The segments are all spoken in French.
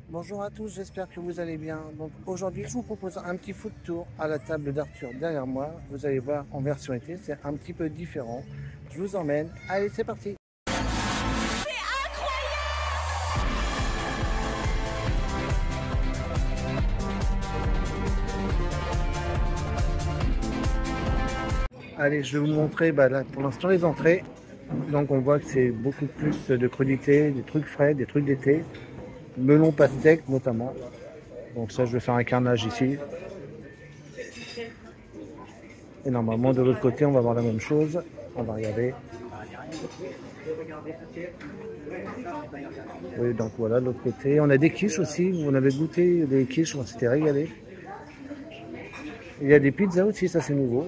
Bonjour à tous, j'espère que vous allez bien. Donc aujourd'hui, je vous propose un petit food tour à la table d'Arthur derrière moi. Vous allez voir en version été, c'est un petit peu différent. Je vous emmène. Allez, c'est parti. Allez, je vais vous montrer là, pour l'instant les entrées. Donc on voit que c'est beaucoup plus de crudités, des trucs frais, des trucs d'été. Melon pastèque notamment. Donc ça, je vais faire un carnage ici. Et normalement, de l'autre côté, on va voir la même chose. On va regarder. Oui, donc voilà, de l'autre côté. On a des quiches aussi. On avait goûté des quiches, on s'était régalé. Il y a des pizzas aussi, ça c'est nouveau.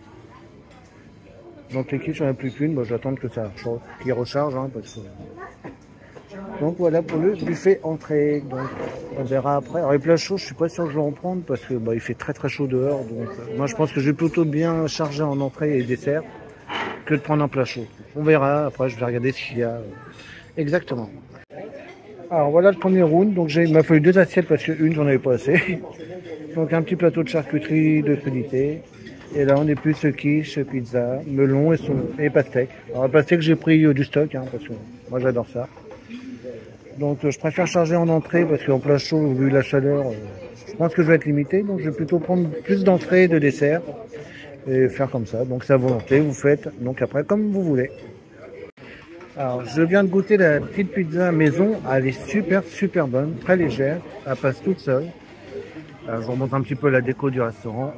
Donc les quiches, on n'a plus qu'une. Bon, j'attends que ça qu'ils recharge. Hein, parce que... Donc voilà pour le buffet entrée. Donc on verra après. Alors les plats chauds, je suis pas sûr que je vais en prendre parce que il fait très très chaud dehors. Donc moi je pense que je vais plutôt bien charger en entrée et dessert que de prendre un plat chaud. On verra. Après je vais regarder ce qu'il y a exactement. Alors voilà le premier round. Donc il m'a fallu 2 assiettes parce que une j'en avais pas assez. Donc un petit plateau de charcuterie de crudité. Et là on est plus quiche, pizza, melon et pastèque. Alors la pastèque j'ai pris du stock parce que moi j'adore ça. Donc je préfère charger en entrée parce qu'en plat chaud, vu la chaleur, je pense que je vais être limité. Donc je vais plutôt prendre plus d'entrée, de dessert et faire comme ça. Donc c'est à volonté, vous faites donc après comme vous voulez. Alors je viens de goûter la petite pizza maison. Elle est super bonne, très légère. Elle passe toute seule. Alors, je vous remontre un petit peu la déco du restaurant.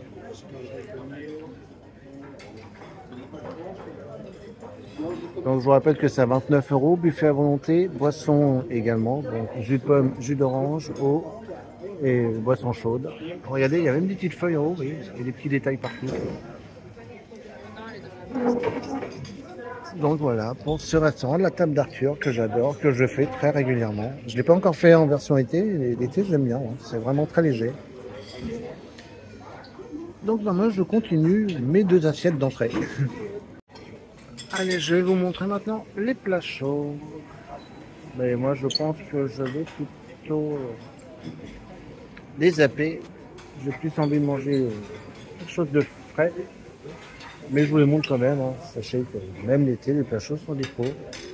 Donc je vous rappelle que c'est à 29 €, buffet à volonté, boisson également, donc jus de pomme, jus d'orange, eau et boisson chaude. Regardez, il y a même des petites feuilles en haut, oui, et des petits détails partout. Donc voilà, pour ce restaurant de la table d'Arthur que j'adore, que je fais très régulièrement. Je ne l'ai pas encore fait en version été, et l'été j'aime bien, c'est vraiment très léger. Donc moi je continue mes 2 assiettes d'entrée. Allez, je vais vous montrer maintenant les plats chauds. Mais moi, je pense que je vais plutôt les zapper. J'ai plus envie de manger quelque chose de frais. Mais je vous les montre quand même. Sachez que même l'été, les plats chauds sont dispo.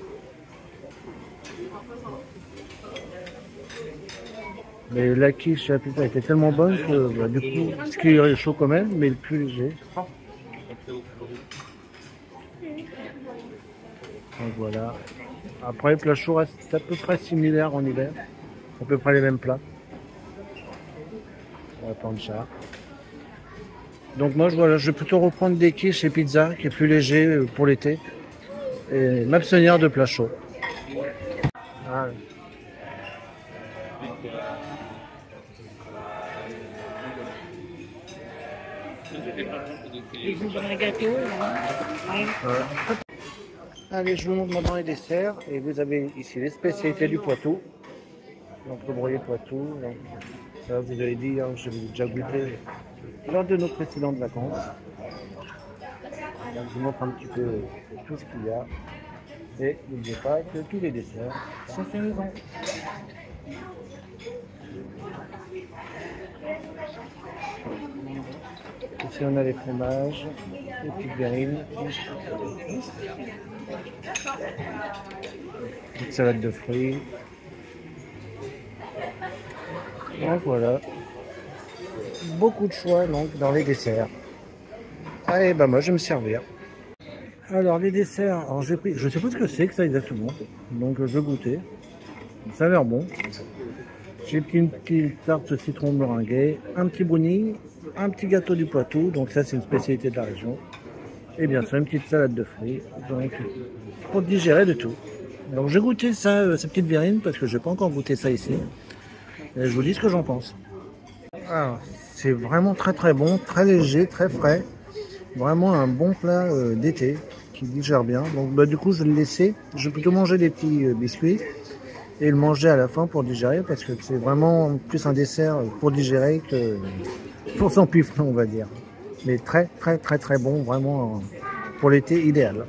Mais la quiche la pizza était tellement bonne que du coup, ce qui est chaud quand même, mais le plus léger. Donc voilà. Après, les plats chauds restent à peu près similaires en hiver. À peu près les mêmes plats. On va prendre ça. Donc moi, je vais plutôt reprendre des quiches et pizzas, qui est plus léger pour l'été. Et m'abstenir de plats chauds. Ah. Allez, je vous montre maintenant les desserts. Et vous avez ici les spécialités du Poitou. Donc le broyé Poitou. Donc, ça, vous avez dit, je l'ai déjà goûté lors de nos précédentes vacances. Donc, je vous montre un petit peu tout ce qu'il y a. Et n'oubliez pas que tous les desserts sont faits maison. Ici on a les fromages, les petites verrines, petite salade de fruits. Donc voilà, beaucoup de choix donc dans les desserts. Allez, moi je vais me servir. Alors les desserts, alors j'ai pris, je sais pas ce que c'est que ça exactement, donc je vais goûter. Ça a l'air bon. J'ai pris une petite tarte citron meringuée, un petit brownie, un petit gâteau du Poitou, donc ça c'est une spécialité de la région. Et bien sûr une petite salade de fruits, donc pour digérer de tout. Donc je vais goûter ça, ces petites verrines, parce que je n'ai pas encore goûté ça ici. Et je vous dis ce que j'en pense. Alors, c'est vraiment très bon, très léger, très frais. Vraiment un bon plat d'été qui digère bien. Donc du coup je vais le laisser. Je vais plutôt manger des petits biscuits et le manger à la fin pour digérer, parce que c'est vraiment plus un dessert pour digérer que pour s'empiffrer, on va dire. Mais très bon, vraiment pour l'été idéal.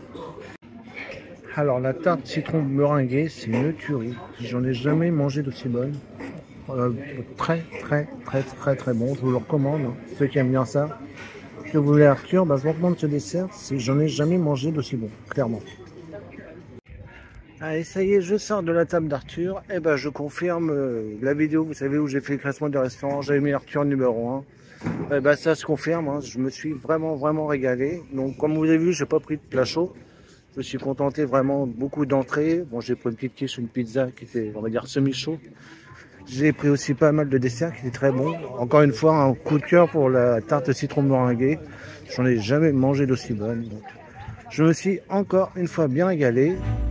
Alors la tarte citron meringuée, c'est une tuerie. J'en ai jamais mangé d'aussi bonne. Très très bon. Je vous le recommande, hein. Ceux qui aiment bien ça. Que vous voulez Arthur, bah, je vous recommande ce dessert. J'en ai jamais mangé d'aussi bon, clairement. Allez, ça y est, je sors de la table d'Arthur. Et ben, je confirme la vidéo, vous savez, où j'ai fait le classement des restaurants. J'avais mis Arthur numéro 1. Et ben, ça se confirme, hein. Je me suis vraiment régalé. Donc, comme vous avez vu, j'ai pas pris de plat chaud. Je me suis contenté vraiment beaucoup d'entrées. Bon, j'ai pris une petite quiche, une pizza qui était, on va dire, semi-chaud. J'ai pris aussi pas mal de desserts qui étaient très bons. Encore une fois, un coup de cœur pour la tarte citron meringuée. J'en ai jamais mangé d'aussi bonne. Donc, je me suis encore une fois bien régalé.